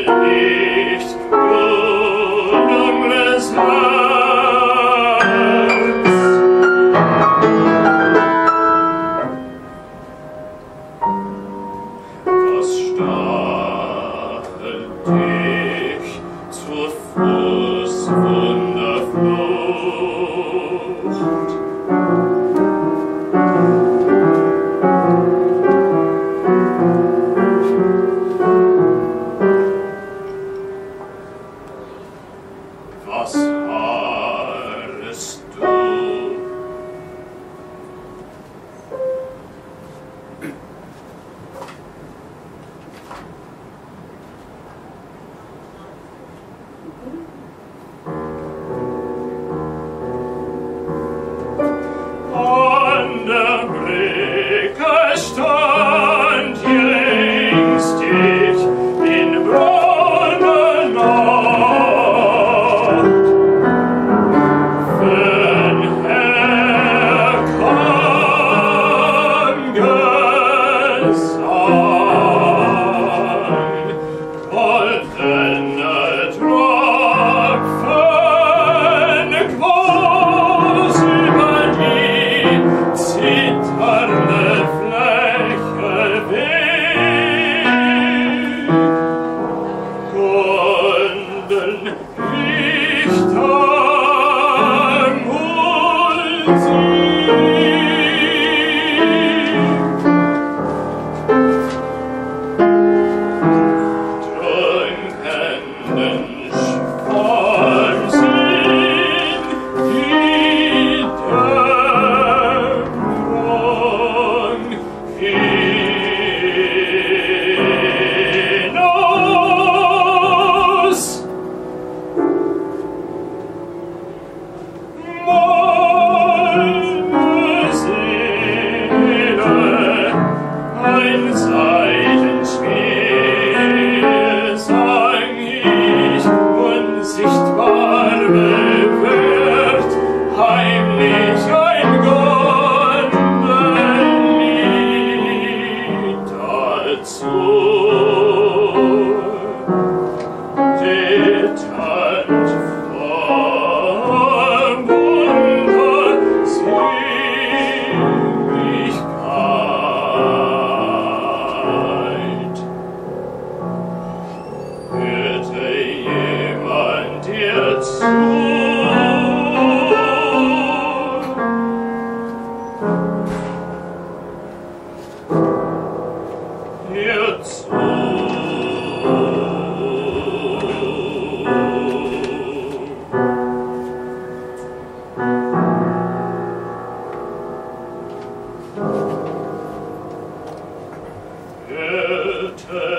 nicht grünes Herz. Was stachelt dich zur Fußwunderflucht? Was warst du? An der Brücke stand jüngst ich in brauner Nacht. Wenn er kam gesang, goldene Tropfen groß über die zitternde Fläche weg. Golden Lichter Trunkenen Schwarm sind die Dämmerung hinaus. Meine Seele, ein Seitenspiel sang ich, unsichtbar bewirkt, heimlich ein Gondellied dazu. Der Tand vom Wunder Seligkeit. Hörte jemand dir zu? Dir zu. Hörte